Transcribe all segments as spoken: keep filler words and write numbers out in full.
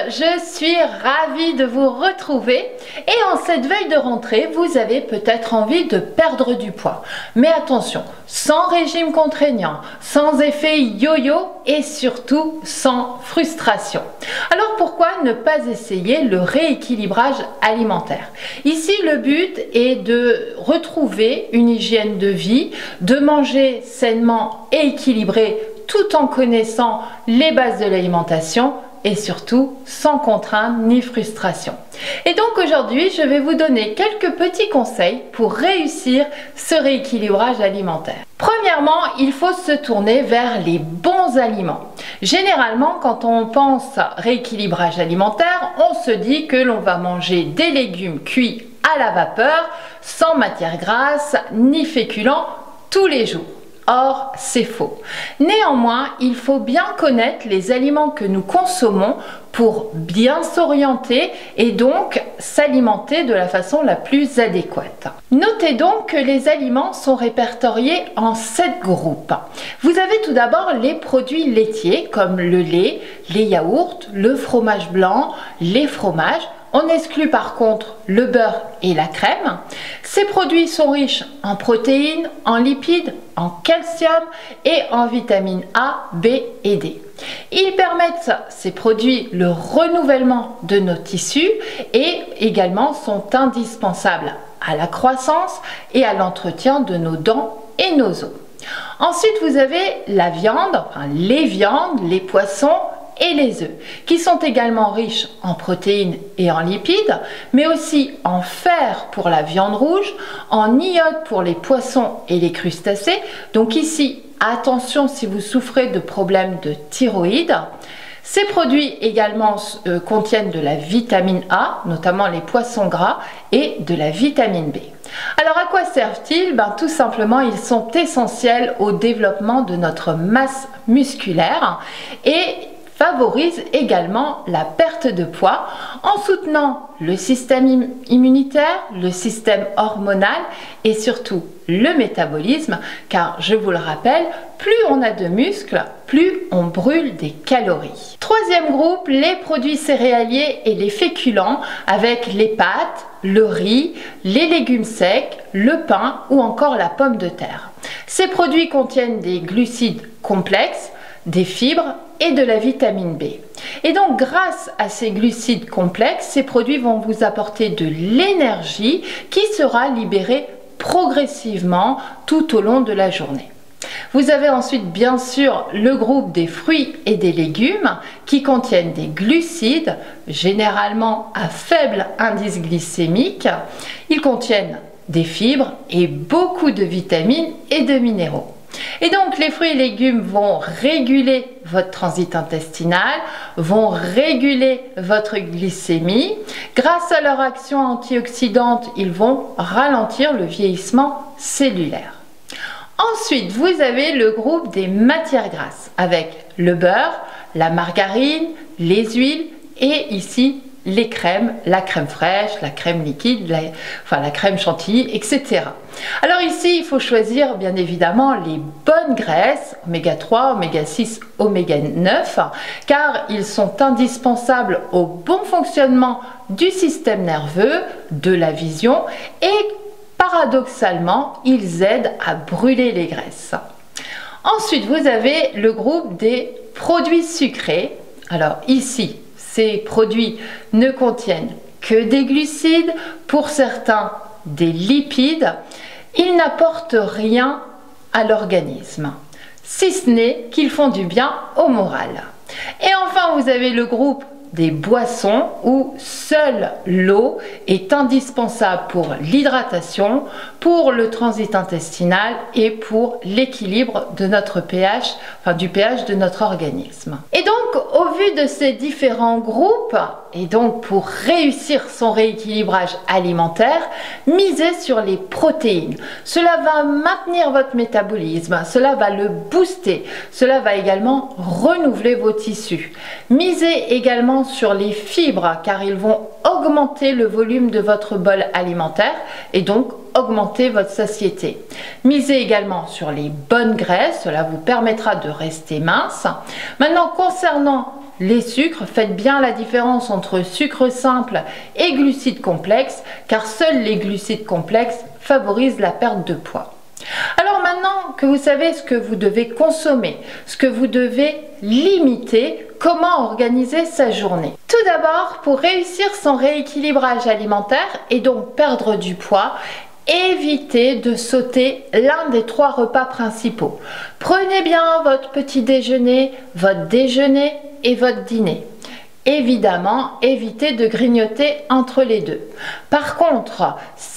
je suis ravie de vous retrouver et en cette veille de rentrée, vous avez peut-être envie de perdre du poids. Mais attention, sans régime contraignant, sans effet yo-yo et surtout sans frustration. Alors pourquoi ne pas essayer le rééquilibrage alimentaire? Ici, le but est de retrouver une hygiène de vie, de manger sainement et équilibré tout en connaissant les bases de l'alimentation et surtout sans contrainte ni frustration. Et donc aujourd'hui, je vais vous donner quelques petits conseils pour réussir ce rééquilibrage alimentaire. Premièrement, il faut se tourner vers les bons aliments. Généralement, quand on pense rééquilibrage alimentaire, on se dit que l'on va manger des légumes cuits à la vapeur, sans matière grasse ni féculents tous les jours. Or, c'est faux. Néanmoins, il faut bien connaître les aliments que nous consommons pour bien s'orienter et donc s'alimenter de la façon la plus adéquate. Notez donc que les aliments sont répertoriés en sept groupes. Vous avez tout d'abord les produits laitiers comme le lait, les yaourts, le fromage blanc, les fromages. On exclut par contre le beurre et la crème. Ces produits sont riches en protéines, en lipides, en calcium et en vitamines A, B et D. Ils permettent, ces produits, le renouvellement de nos tissus et également sont indispensables à la croissance et à l'entretien de nos dents et nos os. Ensuite, vous avez la viande, enfin les viandes, les poissons et les œufs, qui sont également riches en protéines et en lipides, mais aussi en fer pour la viande rouge, en iode pour les poissons et les crustacés. Donc ici, attention si vous souffrez de problèmes de thyroïde. Ces produits également euh, contiennent de la vitamine A, notamment les poissons gras, et de la vitamine B. Alors à quoi servent-ils? Ben, tout simplement, ils sont essentiels au développement de notre masse musculaire et favorise également la perte de poids en soutenant le système immunitaire, le système hormonal et surtout le métabolisme, car je vous le rappelle, plus on a de muscles, plus on brûle des calories. Troisième groupe, les produits céréaliers et les féculents avec les pâtes, le riz, les légumes secs, le pain ou encore la pomme de terre. Ces produits contiennent des glucides complexes, des fibres et de la vitamine B. Et donc grâce à ces glucides complexes, ces produits vont vous apporter de l'énergie qui sera libérée progressivement tout au long de la journée. Vous avez ensuite bien sûr le groupe des fruits et des légumes qui contiennent des glucides, généralement à faible indice glycémique. Ils contiennent des fibres et beaucoup de vitamines et de minéraux. Et donc les fruits et légumes vont réguler votre transit intestinal, vont réguler votre glycémie. Grâce à leur action antioxydante, ils vont ralentir le vieillissement cellulaire. Ensuite, vous avez le groupe des matières grasses avec le beurre, la margarine, les huiles et ici les crèmes, la crème fraîche, la crème liquide, la, enfin la crème chantilly, et cetera. Alors ici, il faut choisir bien évidemment les bonnes graisses, oméga trois, oméga six, oméga neuf, car ils sont indispensables au bon fonctionnement du système nerveux, de la vision et paradoxalement, ils aident à brûler les graisses. Ensuite, vous avez le groupe des produits sucrés. Alors ici, ces produits ne contiennent que des glucides, pour certains des lipides. Ils n'apportent rien à l'organisme, si ce n'est qu'ils font du bien au moral. Et enfin, vous avez le groupe des boissons où seule l'eau est indispensable pour l'hydratation, pour le transit intestinal et pour l'équilibre de notre pH, enfin du pH de notre organisme. Et donc, au vu de ces différents groupes, et donc pour réussir son rééquilibrage alimentaire, misez sur les protéines. Cela va maintenir votre métabolisme, cela va le booster, cela va également renouveler vos tissus. Misez également sur les fibres car ils vont augmenter le volume de votre bol alimentaire et donc augmenter votre satiété. Misez également sur les bonnes graisses, cela vous permettra de rester mince. Maintenant, concernant les sucres, faites bien la différence entre sucre simple et glucides complexes, car seuls les glucides complexes favorisent la perte de poids. Alors maintenant que vous savez ce que vous devez consommer, ce que vous devez limiter, comment organiser sa journée? Tout d'abord, pour réussir son rééquilibrage alimentaire et donc perdre du poids, évitez de sauter l'un des trois repas principaux. Prenez bien votre petit déjeuner, votre déjeuner et votre dîner. Évidemment, évitez de grignoter entre les deux. Par contre,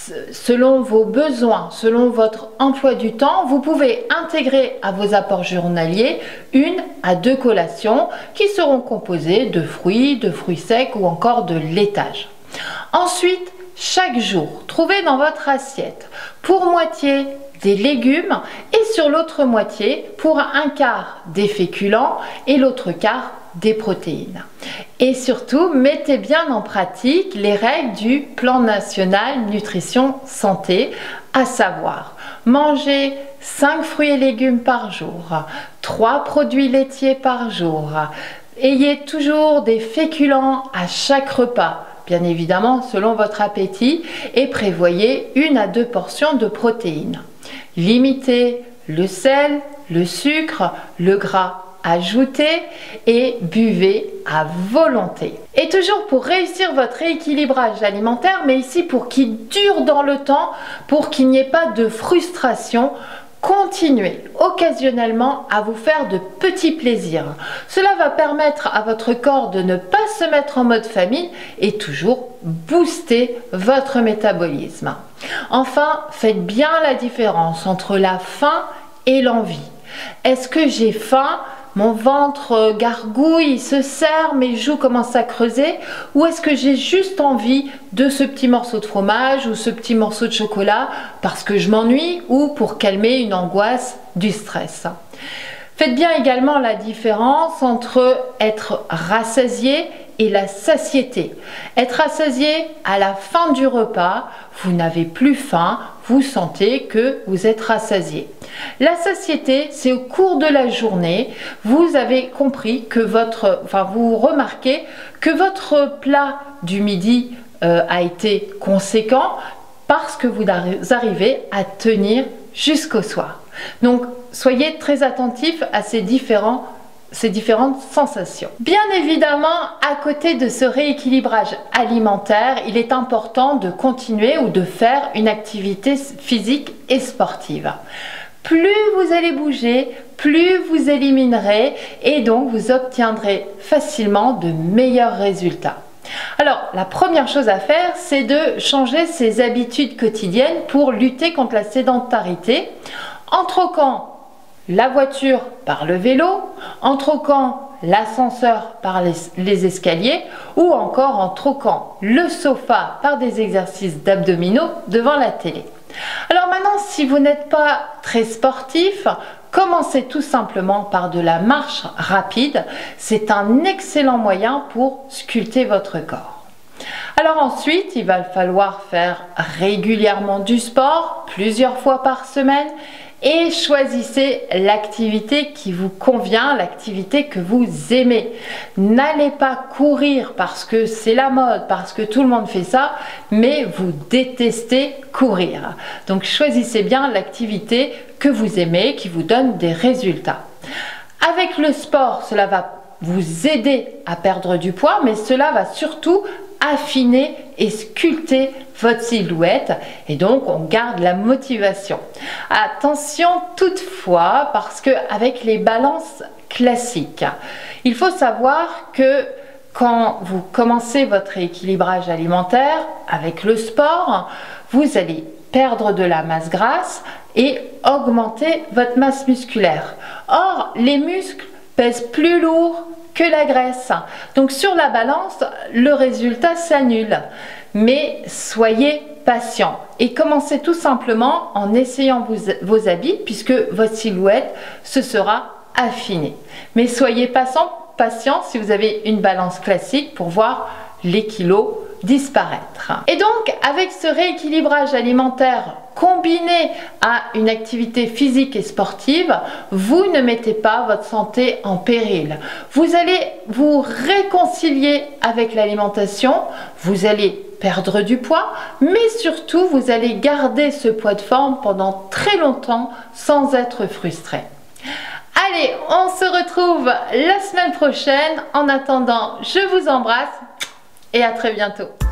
selon vos besoins, selon votre emploi du temps, vous pouvez intégrer à vos apports journaliers une à deux collations qui seront composées de fruits, de fruits secs ou encore de laitage. Ensuite, chaque jour, trouvez dans votre assiette pour moitié des légumes et sur l'autre moitié, pour un quart, des féculents et l'autre quart, des protéines. Et surtout, mettez bien en pratique les règles du plan national nutrition santé, à savoir manger cinq fruits et légumes par jour, trois produits laitiers par jour, ayez toujours des féculents à chaque repas, bien évidemment selon votre appétit, et prévoyez une à deux portions de protéines. Limitez le sel, le sucre, le gras ajouté et buvez à volonté. Et toujours pour réussir votre rééquilibrage alimentaire, mais ici pour qu'il dure dans le temps, pour qu'il n'y ait pas de frustration, continuez occasionnellement à vous faire de petits plaisirs. Cela va permettre à votre corps de ne pas se mettre en mode famine et toujours booster votre métabolisme. Enfin, faites bien la différence entre la faim et l'envie. Est-ce que j'ai faim? Mon ventre gargouille, se serre, mes joues commencent à creuser, ou est-ce que j'ai juste envie de ce petit morceau de fromage ou ce petit morceau de chocolat parce que je m'ennuie ou pour calmer une angoisse, du stress? Faites bien également la différence entre être rassasié et la satiété. Être rassasié à la fin du repas, vous n'avez plus faim, vous sentez que vous êtes rassasié. La satiété, c'est au cours de la journée, vous avez compris que votre, enfin vous remarquez que votre plat du midi euh, a été conséquent parce que vous arrivez à tenir jusqu'au soir. Donc soyez très attentifs à ces différents ces différentes sensations. Bien évidemment, à côté de ce rééquilibrage alimentaire, il est important de continuer ou de faire une activité physique et sportive. Plus vous allez bouger, plus vous éliminerez et donc vous obtiendrez facilement de meilleurs résultats. Alors, la première chose à faire, c'est de changer ses habitudes quotidiennes pour lutter contre la sédentarité en troquant la voiture par le vélo, en troquant l'ascenseur par les, les escaliers ou encore en troquant le sofa par des exercices d'abdominaux devant la télé. Alors maintenant, si vous n'êtes pas très sportif, commencez tout simplement par de la marche rapide. C'est un excellent moyen pour sculpter votre corps. Alors ensuite, il va falloir faire régulièrement du sport, plusieurs fois par semaine, et choisissez l'activité qui vous convient, l'activité que vous aimez. N'allez pas courir parce que c'est la mode, parce que tout le monde fait ça, mais vous détestez courir. Donc choisissez bien l'activité que vous aimez, qui vous donne des résultats. Avec le sport, cela va vous aider à perdre du poids, mais cela va surtout affiner et sculpter votre silhouette et donc on garde la motivation. Attention toutefois, parce que avec les balances classiques, il faut savoir que quand vous commencez votre rééquilibrage alimentaire avec le sport, vous allez perdre de la masse grasse et augmenter votre masse musculaire. Or, les muscles pèsent plus lourd que la graisse. Donc sur la balance, le résultat s'annule. Mais soyez patient et commencez tout simplement en essayant vos, vos habits puisque votre silhouette se sera affinée. Mais soyez patient, patient si vous avez une balance classique pour voir les kilos disparaître. Et donc avec ce rééquilibrage alimentaire combiné à une activité physique et sportive, vous ne mettez pas votre santé en péril. Vous allez vous réconcilier avec l'alimentation, vous allez perdre du poids, mais surtout vous allez garder ce poids de forme pendant très longtemps sans être frustré. Allez, on se retrouve la semaine prochaine. En attendant, je vous embrasse et à très bientôt.